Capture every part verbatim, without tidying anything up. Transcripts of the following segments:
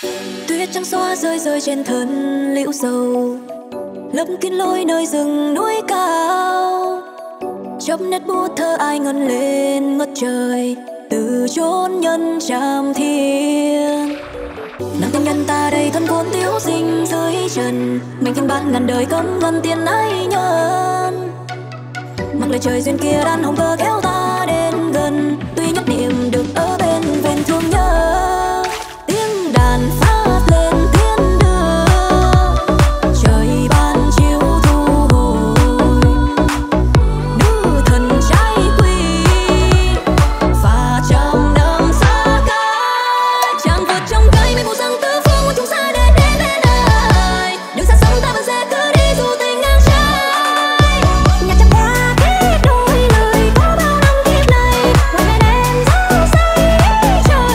Tuyết trắng xóa rơi rơi trên thân liễu dầu, lấp kín lối nơi rừng núi cao. Chớp nét bút thơ ai ngân lên ngất trời, từ chốn nhân tràm thiên. Nàng tình nhân ta đây thân vốn thiếu sinh dưới trần, mình kinh ban ngàn đời cấm ngân tiền ái nhân. Mặc lời trời duyên kia đàn hồng cơ kéo ta đến gần, tuy nhất niệm được ở bên ven thương nhớ. Tiếng đàn phát lên thiên đưa, trời ban chiếu thu hồi. Nữ thần trai quỳ và trăm năm xa cách, chàng vượt trong cây mây mù răng tứ phương của chúng ta để đến bên này. Đừng xa sống ta vẫn sẽ cứ đi dù tình ngang trái. Nhạc chẳng qua kết đôi lời có bao năm kiếp này, ngoài bên em dấu say trời.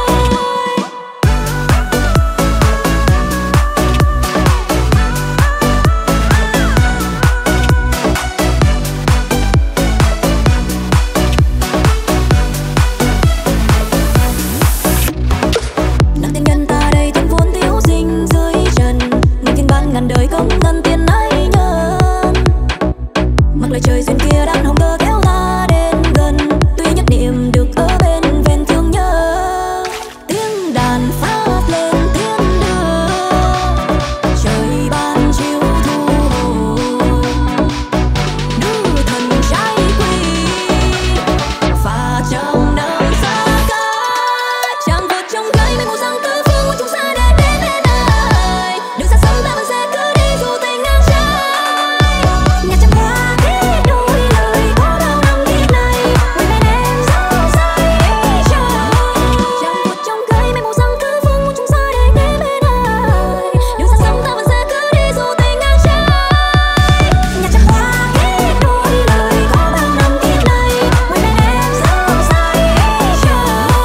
Nàng tình nhân ta đây thân vốn thiếu sinh dưới trần, mình kinh ban ngàn đời không ngân tiền ái nhân. Mặc lời trời duyên kia đàn hồng cơ kéo ta đến gần, tuy nhất niệm được ở bên ven thương nhớ. Tiếng đàn phát lên thiên đưa, trời ban chiếu thu hồi. Nữ thần trai quỳ và trăm năm xa cách, chàng vượt trong cây mây mù răng tứ phương của chúng ta để đến bên này. Đừng xa sống ta vẫn sẽ cứ đi dù tình ngang trái. Nhạc chẳng qua kết đôi lời có bao năm kiếp này, ngoài bên em dấu say trời. Chàng vượt trong cây mây mù răng tứ phương của chúng ta để đến bên này. Đừng xa sống ta vẫn sẽ cứ đi dù tình ngang trái. Nhạc chẳng qua kết đôi lời có bao năm kiếp này, ngoài bên em dấu say trời.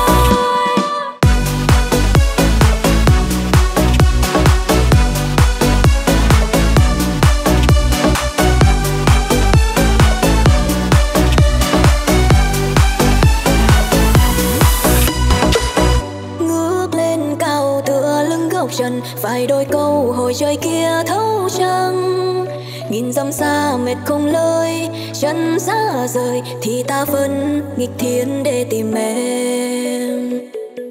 Ngước lên cao tựa lưng góc trần, vài đôi câu hồi trời kia thấu trăng. Nghìn dặm xa mệt không lời, chân xa rời thì ta vẫn nghịch thiên để tìm em.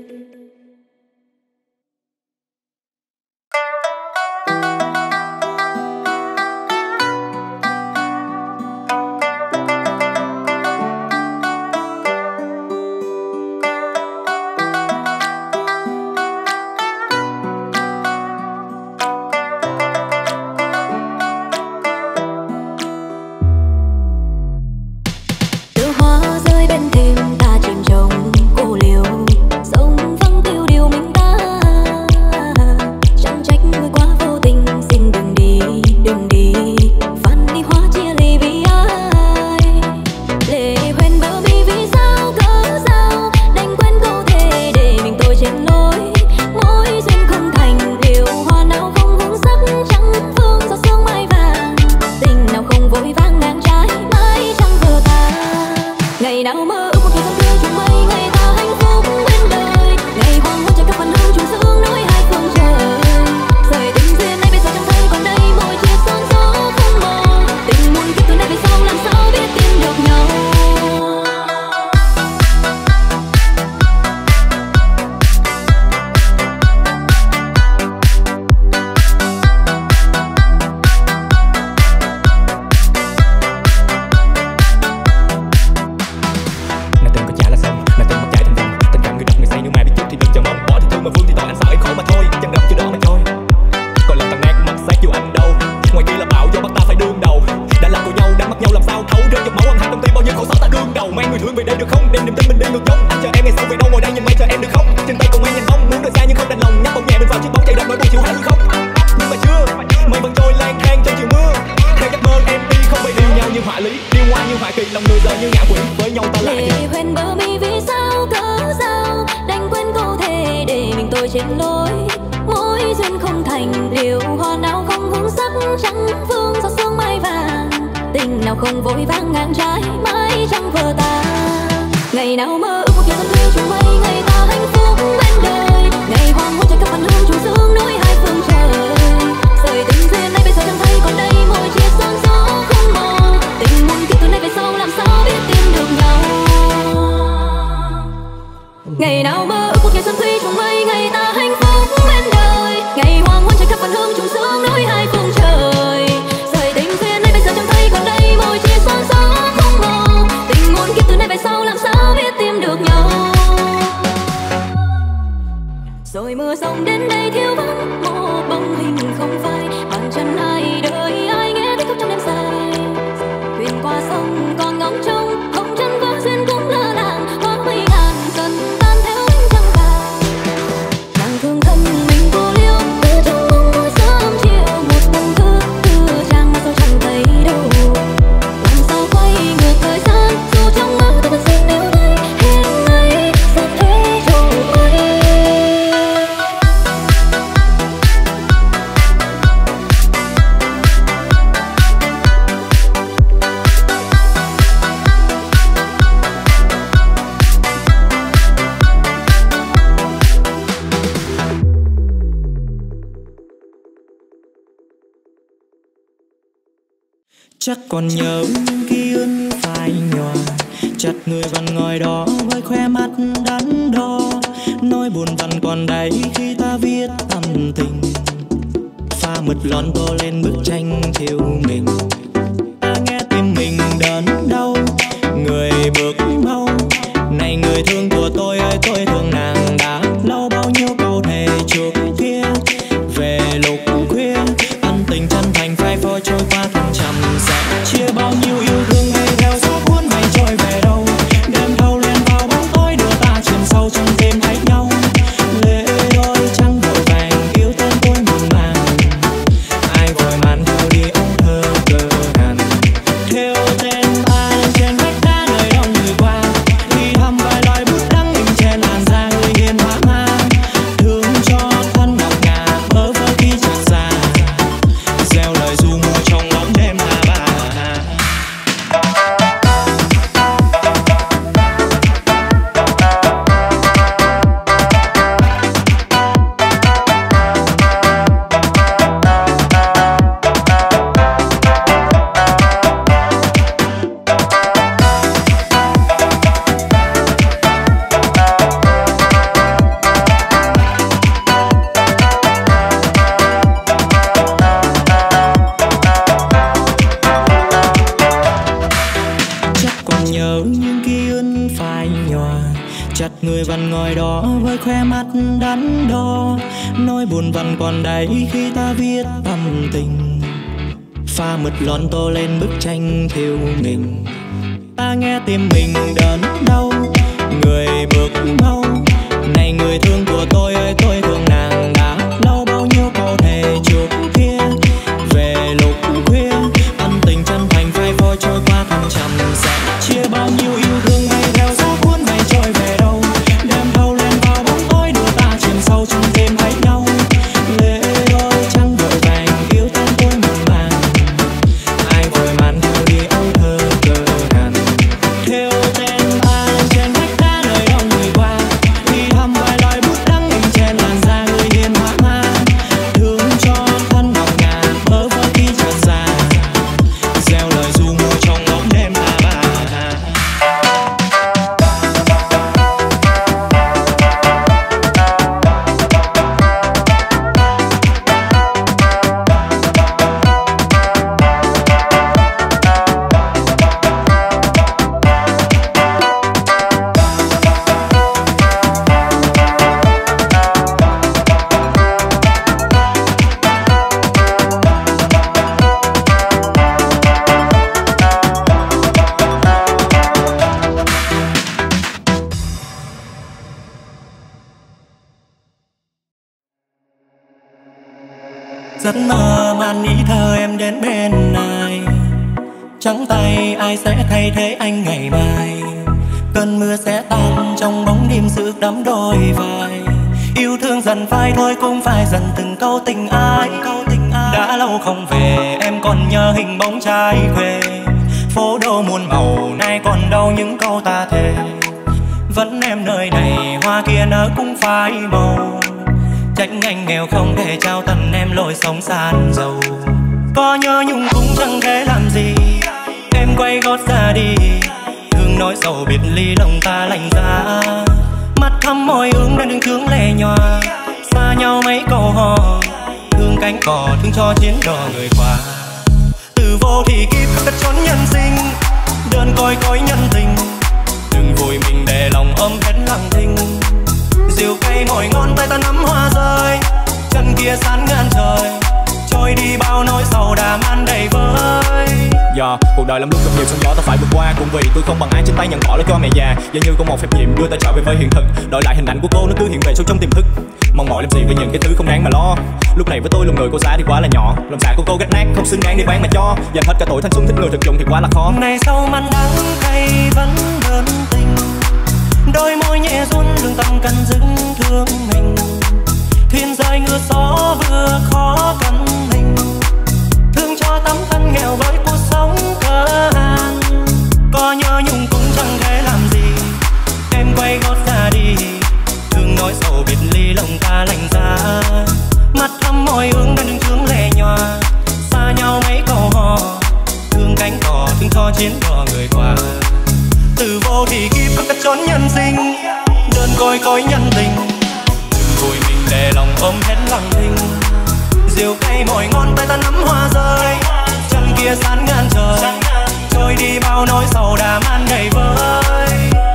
Từ hoa rơi bên thềm ta chìm trong cô liễu, sông vắng tiêu điều mình ta. Chẳng trách người quá vô tình, xin đừng đi, đừng đi. Phan đi hoa chia ly vì ai? Lệ hoen bờ bi vì sao cớ sao? Đành quên câu thề để mình tôi trên lối. Mối duyên không thành liễu hoa nào không hương sắc, trắng phương giọt sương mai vàng. Tình nào không vội vàng ngang trái, mãi chẳng vừa ta. Ngày nào mơ ước một thời gian tươi chung mây, ngày ta hạnh phúc bên đời. Ngày hoàng hôn trời các phần hương trùng sương nối hai phương trời. Rời tình duyên này bây giờ chẳng thấy còn đây, mỗi chia son gió không mơ. Tình muôn kiếp từ nay về sau làm sao biết tìm được nhau. Nàng từng có trả là xong, nàng từng mặc chạy thành vòng. Tình cảm người đọc người say nếu mai biết trước thì đừng chờ mong. Bỏ thì thương mà vương thì tội anh sợ em khổ mà thôi. Chân đập chưa đỏ mà trôi, còn lòng tàn nát mặt xác chưa anh đâu. Ngoài kia là bão do bắt ta phải đương đầu. Đã là của nhau đang mất nhau làm sao thấu. Rơi trong máu ăn hại trong tim bao nhiêu khổ sở ta đương đầu. Mang người thương về đây được không, đem niềm tin mình đi ngược dòng. Anh chờ em ngày sau về đâu ngồi đây nhìn mây chờ em được không. Trên tay còn mang nhanh bóng muốn rời xa nhưng không đành lòng. Nhắc bóng nhẹ mình vào chiếc bóng chạy đập nỗi buồn chịu hai hư không. Nhưng mà chưa, mây vẫn trôi lang thang trong chiều mưa. Theo giấc mơ em đi không phải đi nhau như họa lý, điêu ngoa như họa kỳ, lòng người giờ như ngã quỷ. Với nhau ta lại Lệ hoen bờ mi vì sao cớ sao? Đành quên câu thề để mình tôi trên lối. Mối duyên không thành liễu hoa nào không hương sắc, trắng phương giọt sương mai vàng. Tình nào không vội vàng ngang trái, mãi chẳng vừa ta. Ngày nào mơ ước một thời gian tươi chung mây, ngày ta hạnh phúc bên đời. Ngày hoàng hôn trời các phần hương trùng trời xuân thủy trong mây, ngày ta hạnh phúc bên đời. Ngày hoàng hôn trời khắp vạn hương trùng sướng nối hai phương trời. Rời tình duyên này bây giờ chẳng thấy còn đây, môi chia son gió không màu. Tình muôn kiếp từ nay về sau làm sao biết tìm được nhau. Rồi mưa rông đến đây thiếu vắng một bóng hình không phai. Bàn chân ai đời ai nghe tiếng khóc trong đêm dài. Thuyền qua sông còn ngóng trông, không chân vỡ duyên cũng lơ làng. Có mây ngàn dần tan theo ánh trăng vàng. Nàng thương thân mình cô liêu, cứ trong mong mỏi sớm chiều. Một dòng thư từ trang mà sao chẳng thấy đâu. Làm sao quay ngược thời gian, dù trong mơ ta vẫn xin níu tay. Hẹn ngày sẽ thế trôi quay. Chắc còn nhớ ký ức phai nhòa, chặt người vẫn ngồi đó với khóe mắt đắn đo. Nỗi buồn vẫn còn đấy khi ta viết tâm tình, pha mực lon tô lên bức tranh thiếu mình. Ta nghe tim mình đớn đau, người bước mau. Này người thương của tôi ơi, tôi thương nàng đã lâu. Bao nhiêu câu thề trước kia về lúc khuya, ân tình chân thành phai phôi trôi qua thăng trầm. Sẽ chia bao nhiêu yêu thương hay theo gió cuốn mây trôi về đâu. Đêm thâu lên vào bóng tối đưa ta chìm sâu trong đêm thấy nhau. Lệ đôi trắng vội vàng yêu tên tôi muộn màng. Ai vội màn theo đi âu thơ cơ hàn. Theo tên ta lên trên vách đá nơi đông người qua. Đi thăm vài loài bút đắng mình trên làn da người hiền hóa ma. Thương cho thân ngọc ngà bơ vơ khi chợt già. Gieo lời ru mùa trong bóng đêm hà bà. Nhớ những ký ức phai nhòa, chặt người vẫn ngồi đó với khóe mắt đắn đo. Nỗi buồn vẫn còn đấy khi ta viết tâm tình, pha mực lon tô lên bức tranh thiếu mình. Ta nghe tim mình đớn đau, người bước mau. Này người thương của tôi ơi, tôi thương nàng đã lâu. Bao nhiêu câu thề trước kia về lúc khuya, ân tình chân thành phai phôi trôi qua thăng trầm. Sẽ chia bao nhiêu yêu thương hay theo gió cuốn mây trôi về đâu. Đêm thâu lên vào bóng tối đưa ta chìm sâu trong đêm thấy nhau. Lệ đôi trắng vội vàng yêu tên tôi muộn màng. Ai vội màn theo đi âu thơ cơ hàn. Theo tên ta lên trên vách đá nơi đông người qua. Đi thăm vài loài bút đắng mình trên làn da người hiền hóa ma. Thương cho thân ngọc ngà bơ vơ khi chợt già. Gieo lời ru mùa trong bóng đêm hà bà. Giấc mơ màn ý thơ em đến bên này, trắng tay ai sẽ thay thế anh ngày mai. Cơn mưa sẽ tan trong bóng đêm sự đắm đôi vai. Yêu thương dần phai thôi cũng phải dần từng câu tình ai. Đã lâu không về em còn nhớ hình bóng trai quê. Phố đô muôn màu nay còn đâu những câu ta thề. Vẫn em nơi này hoa kia nở cũng phai màu. Trách anh nghèo không thể trao tận em lối sống san giàu. Có nhớ nhung cũng chẳng thể làm gì. Em quay gót ra đi, thương nỗi sầu biệt ly lòng ta lạnh giá. mắt thăm môi ương đang đứng thương lệ nhòa, xa nhau mấy câu hò thương cánh cỏ thương cho chiến đò người qua. Từ vô thì kiếp cất trốn nhân sinh, đơn côi cối nhân tình, đừng vùi mình để lòng ôm hết lặng thinh. Rượu cay mồi ngon tay ta nắm hoa rơi, chân kia sáng ngàn trời, trôi đi bao nỗi sầu đàm ăn đầy vơi. Giờ cuộc đời lắm lúc gặp nhiều sóng gió ta phải vượt qua, cũng vì tôi không bằng ai trên tay nhận bỏ lại cho mẹ già. Giờ như có một phép nhiệm đưa ta trở về với hiện thực, đổi lại hình ảnh của cô nó cứ hiện về sâu trong tiềm thức. Mong mỏi làm gì với những cái thứ không đáng mà lo, lúc này với tôi lòng người cô giá thì quá là nhỏ, lòng dạ của cô gắt nát không xứng đáng để bán mà cho. Dành hết cả tuổi thanh xuân thích người thực dụng thì quá là khó. Này sau màn đắng cay vẫn đơn tình, đôi môi nhẹ run lương tâm cần dưng thương mình. Thuyền rơi ngựa gió vừa khó căn mình, thương cho tấm thân nghèo với cuộc sống cơ hàng. Có nhớ nhung cũng chẳng thể làm gì, em quay gót ra đi, thương nói sầu biệt ly lòng ta lạnh giá. Mắt thăm môi ương đang đứng thương lệ nhòa, xa nhau mấy câu hò thương cánh cỏ thương cho chiến đò người qua. Từ vô thì kiếp có cất trốn nhân sinh, đơn côi cối nhân tình, đừng vùi mình để lòng ôm hết lặng thinh. Rượu cay mồi ngon tay ta nắm hoa rơi, chân kia sáng ngàn trời, trôi đi bao nỗi sầu đàm ăn đầy vơi.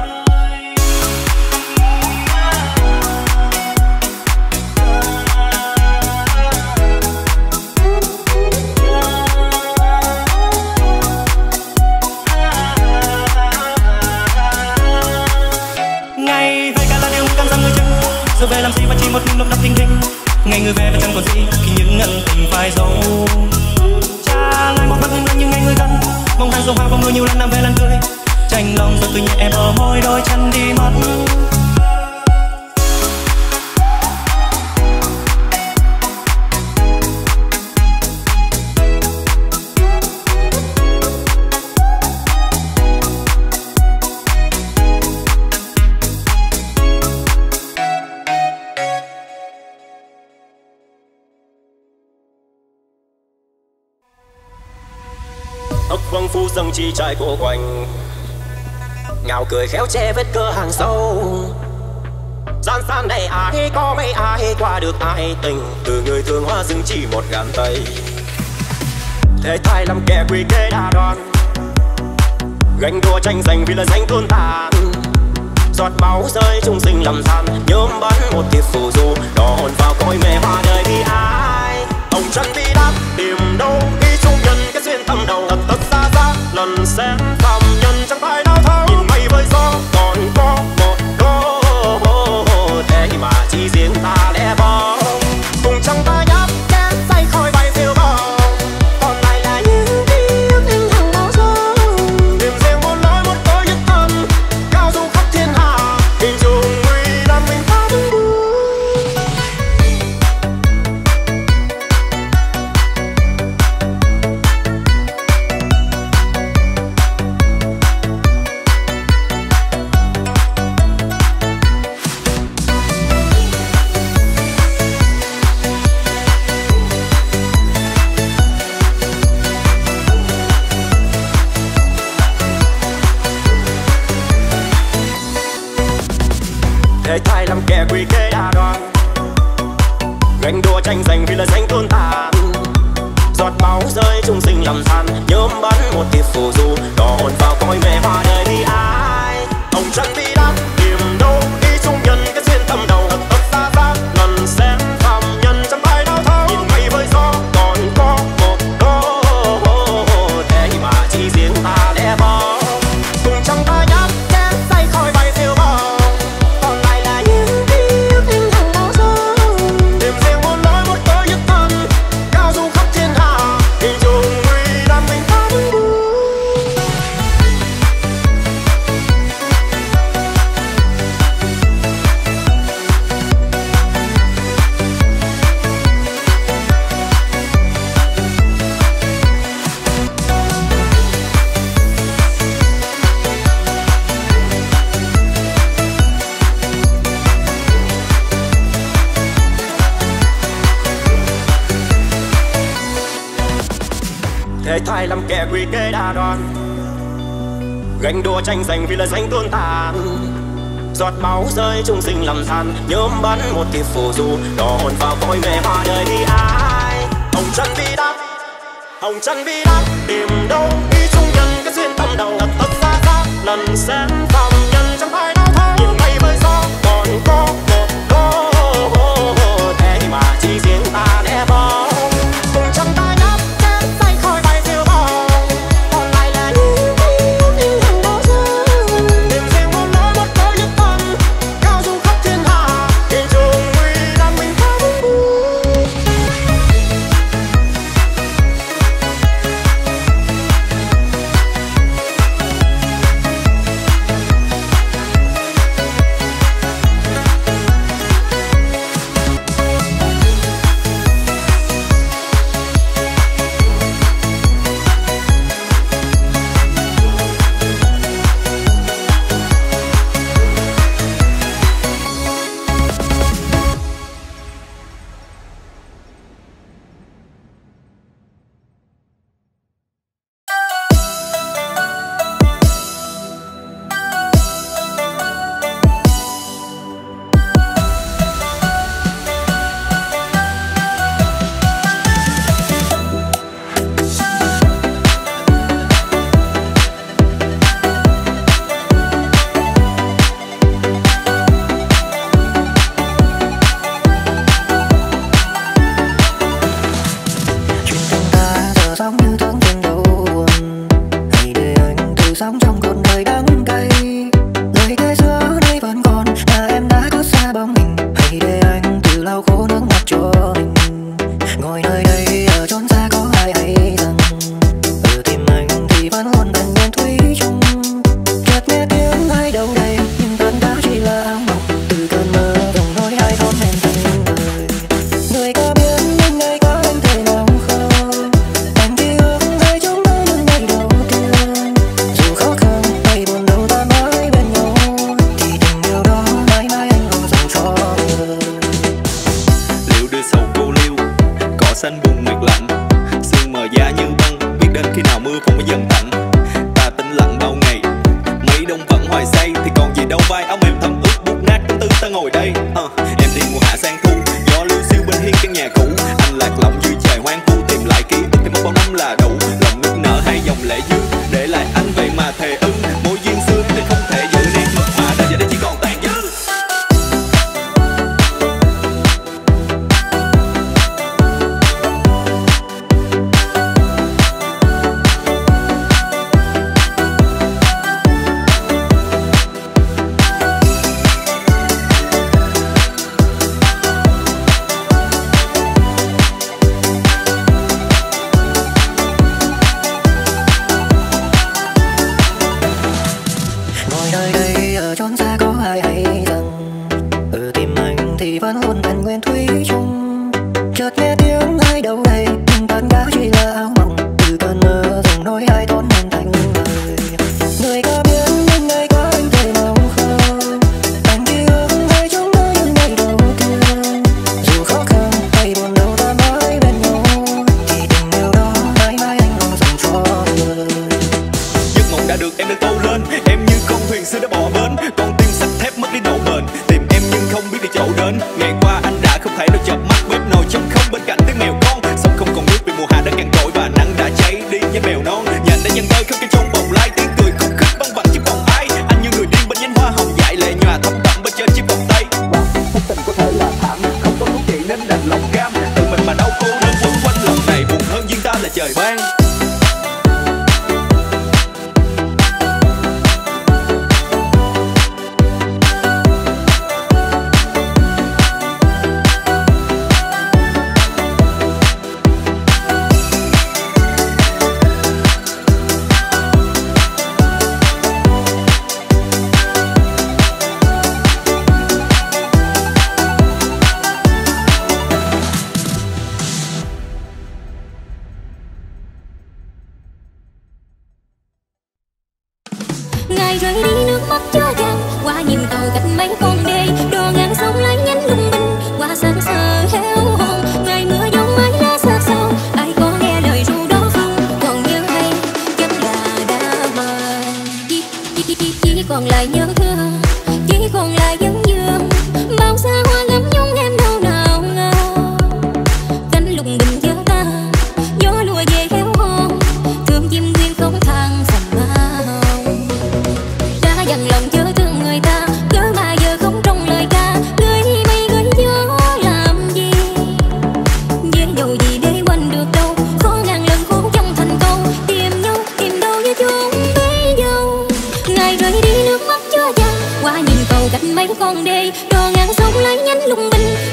Ngày về cả là điều căng răng người chân, giờ về làm gì và chỉ một lúc đập thình thình. Ngày người về và chẳng còn gì khi những ân tình phai dấu. Trả lại một mắt ngưng lên như ngày người thân, mong hàng dòng hoa vào mưa nhiều lần làm về lần cười. Tranh lòng giọt từ nhẹ em ở môi đôi chân đi mất. ốc vâng phu dâng chi trải cổ quanh, ngào cười khéo che vết cơ hàng sâu. Gian san này ai có mấy ai qua được ai tình, từ người thương hoa dưng chỉ một gàn tay. Thế thai làm kẻ quy kế đa đoan, ganh đua tranh giành vì là danh tuôn tàn. Giọt máu rơi trung sinh làm than, nhóm bắn một kiếp phù du, đỏ hồn vào cõi mê hoa đời đi ai. Hồng chân bi đắp tìm đâu khi chung nhân cái duyên thâm đầu, thật tất xa ra lần xén phạm nhân chẳng phải đau thấu. Nhìn mây với gió còn có một đô, thế mà chỉ riêng ta lẻ bóng cùng trong ta nhấp chén say khói bay phiêu bồng. Còn lại là những ký ức in hằng máu sâu, tìm riêng một lối một tôi nhất thân cao du khắp thiên hạ, hình dung nguy đam mình ta đứng buồn. Thế thai làm kẻ quy kế đa đoan, ganh đua tranh giành vì là danh tuôn tàn. Giọt máu rơi trung sinh làm than, nhóm bắn một kiếp phù du, đỏ hồn vào cõi mê hoa đời đi ai. Hồng chân bi đắp tìm đâu khi chung nhân cái duyên thâm đầu, thật tất xa ra lần xén phạm nhân chẳng phải đau thấu. Nhìn mây với gió còn có một đô, thế mà chỉ riêng ta lẻ bóng cùng trong ta nhấp chén say khói bay phiêu bồng. Còn lại là những ký ức in hằng máu sâu, tìm riêng một lối một tôi nhất thân cao du khắp thiên hạ, hình dung nguy đam mình ta đứng buồn. Thế thai làm kẻ quy kế đa đoan, ganh đua tranh giành vì là danh tuôn tàn. giọt máu rơi chung sinh lầm than, nhóm bắn một kiếp phù du, đỏ hồn vào cõi mê hoa đời đi ai. Hồng trần bi đắp, hồng trần bi đắp, tìm đâu ý chung nhân cái duyên tâm đầu ngập tất xa xa, lần xem phạm nhân trong hai đau thao, nhìn mây với gió còn có một đô thế mà chỉ riêng ta lẽ bóng. Cùng trong tay nhấp chén xanh khói bay diêu bóng, còn lại là những những hàng đô dương. Tìm riêng một lối một đôi nhất tâm, cao du khắp thiên hạ, thiên trường nguy đam mình khá vững vui.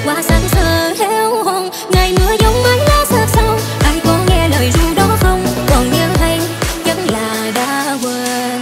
qua sáng sơ héo hon. Ngày mưa giống mái lá xa sau, ai có nghe lời ru đó không? Còn nhớ hay vẫn là đã quên.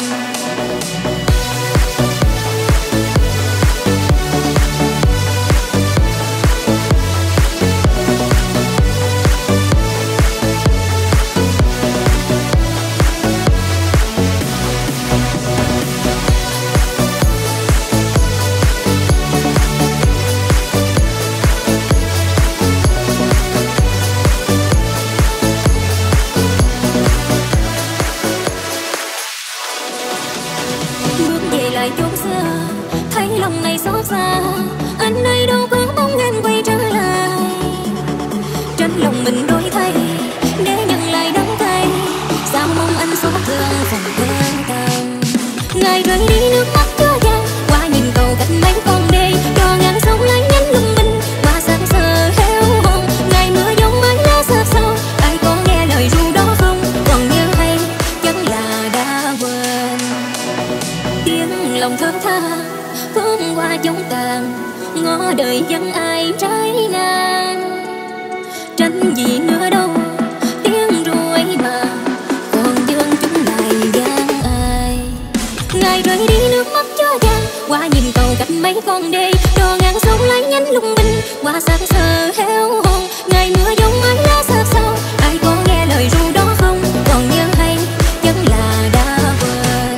Chốn xưa thấy lòng này xót xa, anh đây đâu có mong em quay trở lại. Trên lòng mình đổi thay để nhận lại đắng cay, sao mong anh xót thương phần quan tâm. Ngày rơi đi nước mắt chứa chan, qua nhìn cầu cách mấy con đê, cho ngàn sông lấy nhánh lung minh qua sáng sơ héo hon. Ngày mưa giống mái lá xa sau, ai có nghe lời ru đó không? Còn nhớ hay vẫn là đã quên. Tiếng lòng thơm tha phương qua chống tàn, ngõ đời vẫn ai trái ngang. Tranh gì nữa đâu tiếng ru ấy mà, còn dương chúng lại gian ai. Ngày rơi đi nước mắt chứa chan, qua nhìn cầu cách mấy con đê, cho ngàn sông lấy nhánh lung minh qua sáng sơ héo hon. Ngày mưa giống mái lá xa sau, ai có nghe lời ru đó không? Còn nhớ hay vẫn là đã quên.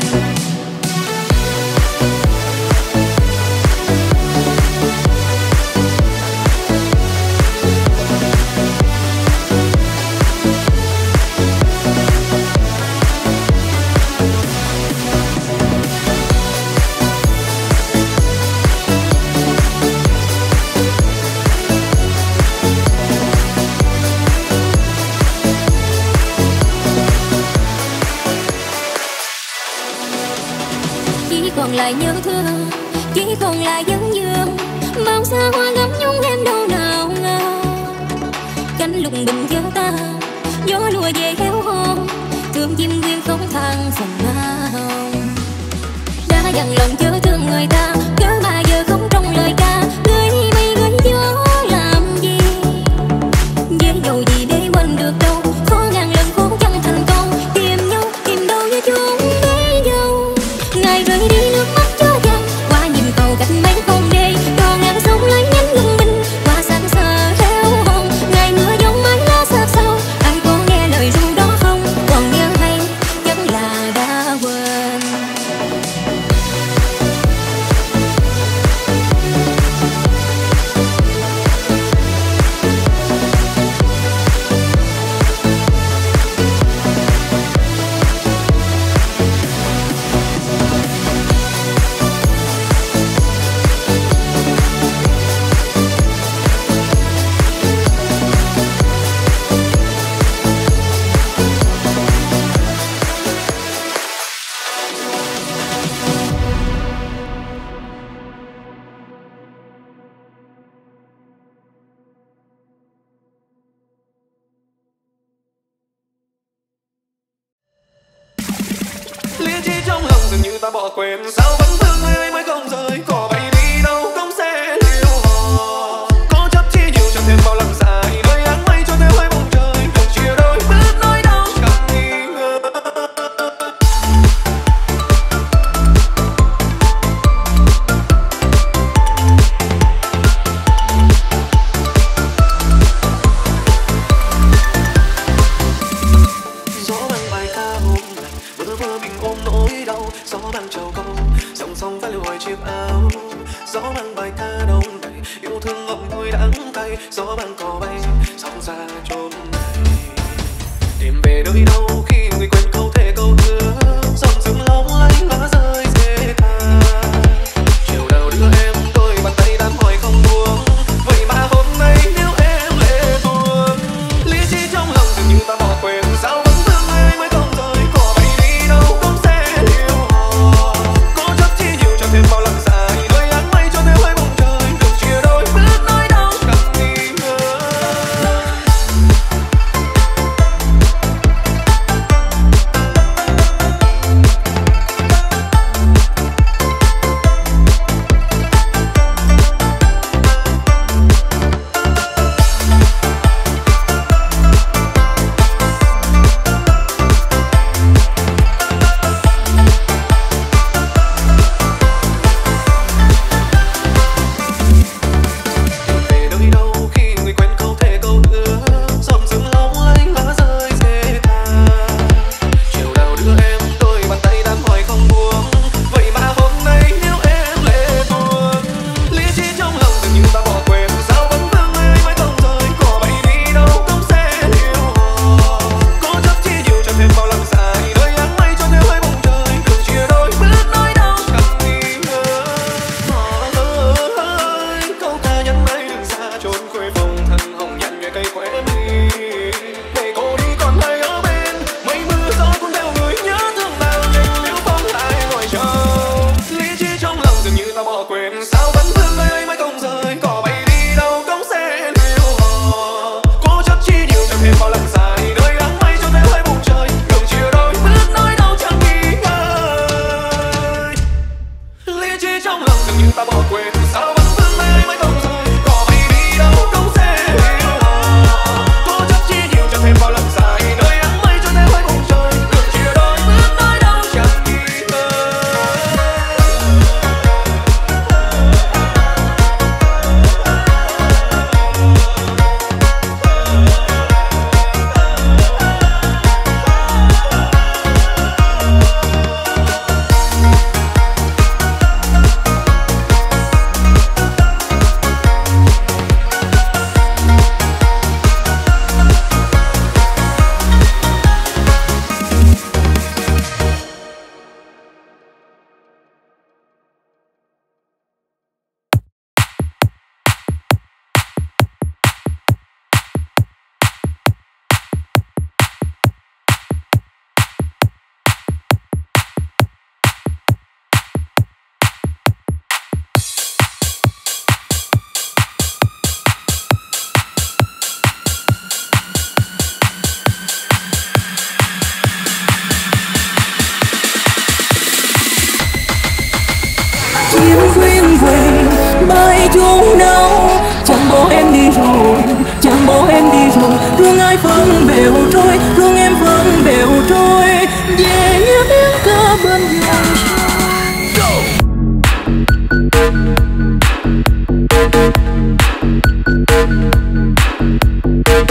Còn lại nhớ thương, chỉ còn lại vấn dương. Bao xa hoa ngắm nhung em đâu nào ngờ, cánh lục bình gió ta, gió lùa về héo hon. Thương chim nguyên không than phần hoa hồng, đã dằn lòng chớ thương người ta, cớ mà giờ không trong lời ca. Gửi mây gửi gió làm gì, dễ dầu gì để quên được đâu. Khó ngàn lần khó chẳng thành công, tìm nhau tìm đâu với chúng với nhau. Ngày rơi đi nước mắt chứa chan, qua nhìn cầu cách mấy con đê, cho ngàn sông lấy nhánh lung minh qua sáng sơ héo hon. Ngày mưa giống mái lá xa sau, ai có nghe lời ru đó không? Còn nhớ hay vẫn là đã quên. Lý trí trong lòng dường như ta bỏ quên, sao vẫn thương người ấy mới không rời. Có bay đi đâu cũng sẽ liều hò, có chấp chi nhiều cho thêm bao lần dài. Nơi áng mây cho theo hai bầu trời, cuộc chia đôi biết nỗi đau chẳng nghi ngờ. Gió mang bài ca hôm nay, bơ vơ mình ôm nỗi đau. Gió mang trầu câu, song song vai lùi chiếc áo. Gió mang bài ca đông đầy, yêu thương ngậm ngùi đắng cay. Gió mang cò bay, sóng ra chốn này. Tìm về nơi đâu khi người quên câu thề câu hứa, dòng rừng long lanh lá rơi rễ tha. Chiều đầu đưa em đôi bàn tay đan hỏi không buông, vậy mà hôm nay nếu em lệ tuôn. Lý trí trong lòng dường như ta bỏ quên, sao vẫn thương người ấy mới không rời. Có bay đi đâu cũng sẽ liều hò, có chấp chi nhiều cho thêm bao lần dài. Nơi áng mây cho theo hai bầu trời, đường chia đôi biết nỗi đau chẳng nghi ngờ.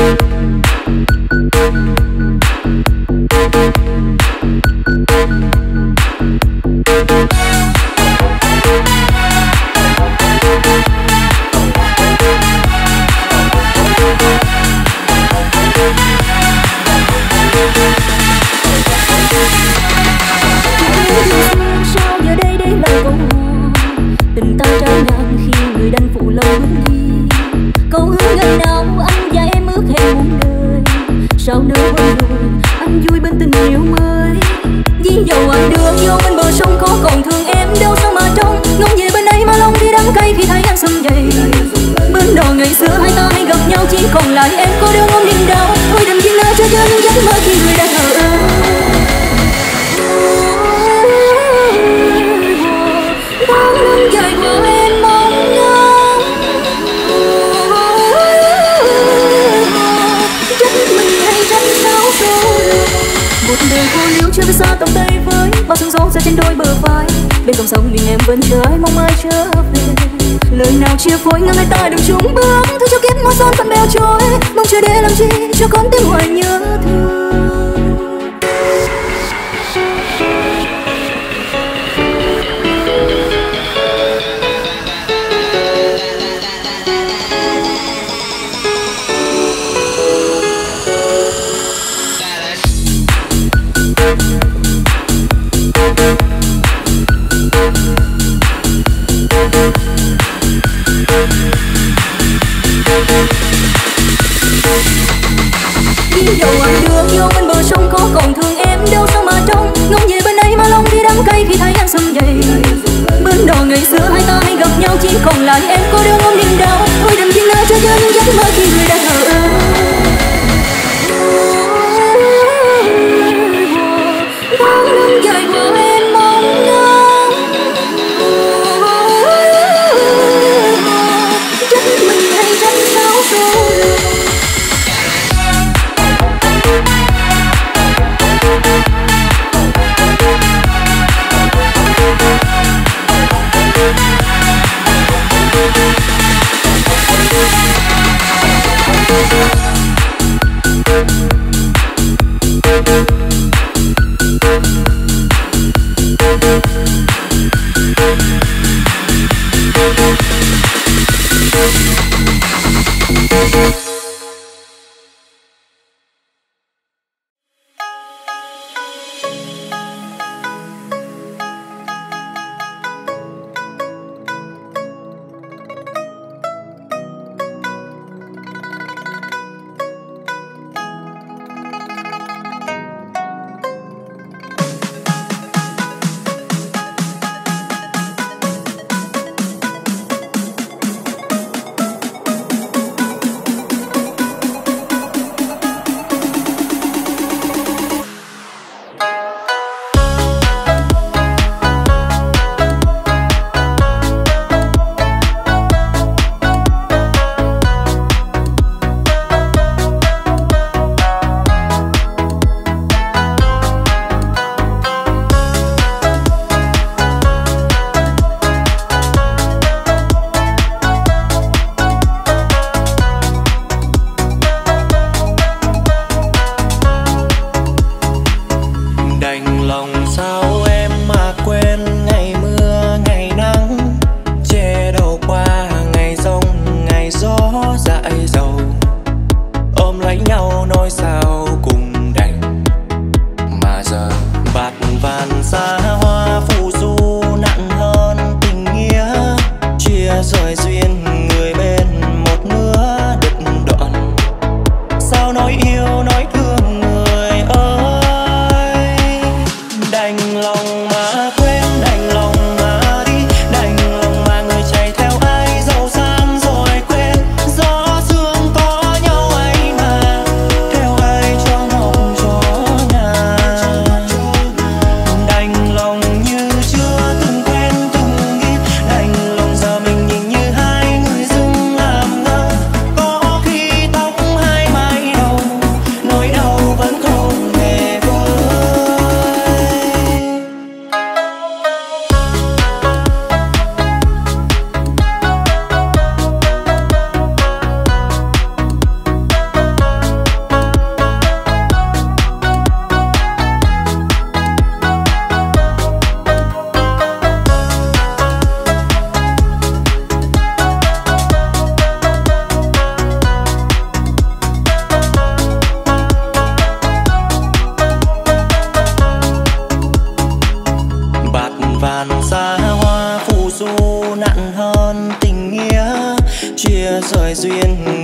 Sao giờ đây để lại câu hò tình ta trái ngang khi người đành phụ lâu bước đi. Câu hứa ngày nào anh và em ước hẹn muôn đời, sao nỡ quên rồi anh vui bên tình yêu mới. Vì dầu anh đưa vô bên bờ sông có còn thương em đâu sao mà trông ngóng về bên ấy mà lòng đi đắng cay khi thấy anh sum dày. Bên đò ngày xưa hai ta hay gặp nhau chỉ còn lại em có đau ôm niềm đau. Ôi đừng chỉ lỡ cho cho những giấc mơ khi người đã thờ ơ. Tháng năm dài qua em mong ngóng, trách mình hay trách sao số lượng. Một đời cô liễu chưa biết xa tầm tay với bao sóng gió ra trên đôi bờ vai. Bên dòng sông mình em vẫn chờ ai mong ai trở về. Lời nào chia phối ngăn hai ta đừng chung bước, thôi cho kiếp mong son phận bèo trôi. Mong chờ để làm chi cho con tim hoài nhớ thương. Vì dầu anh đưa vô bên bờ sông có còn thương em đâu sao mà trông ngóng về bên ấy mà lòng đi đắng cay khi thấy anh sum dày. Bên đò ngày xưa hai ta hay gặp nhau chỉ còn lại em có đau ôm niềm đau. Ôi đừng chỉ lỡ cho cho những giấc mơ khi người đã thờ ơ. Tháng năm dài qua em mong ngóng, trách mình hay trách sao số lượng.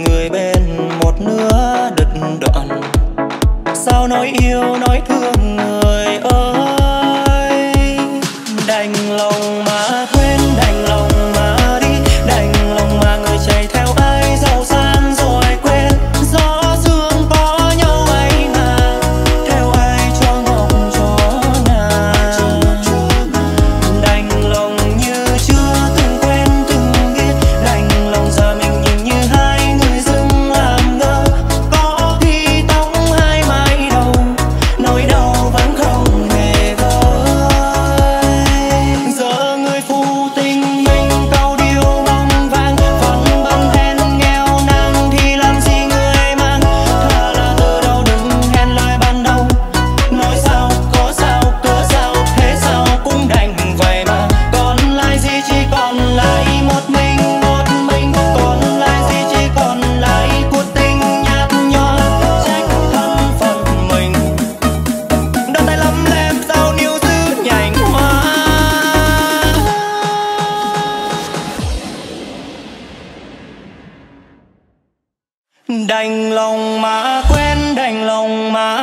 người bên một nửa đứt đoạn. Sao nói yêu nói thương người ơi, đành lòng mà quên, đành lòng mà đi, đành lòng mà người chạy theo ai giàu sang rồi quên. Gió sương có nhau ấy mà, theo ai cho ngọc cho nàng. Đành lòng như chưa từng quen từng biết, đành lòng giờ mình nhìn như hai người dưng làm ngơ. Có khi tóc hai mái đầu, nỗi đau vẫn không hề vơi. Giờ người phụ tình mình câu điệu mong vang, vẫn bần hèn nghèo nàn thì làm gì người mang. Thà là từ đầu đừng hẹn lời ban đầu, nói sao có sao cớ sao thế sao cũng đành vậy mà. Còn lại gì chỉ còn lại một mình, một mình còn lại gì chỉ còn lại cuộc tình nhạt nhòa. Trách thân phận mình, đôi tay lắm lem sao níu giữ nhành hoa. Đành lòng mà quên, đành lòng mà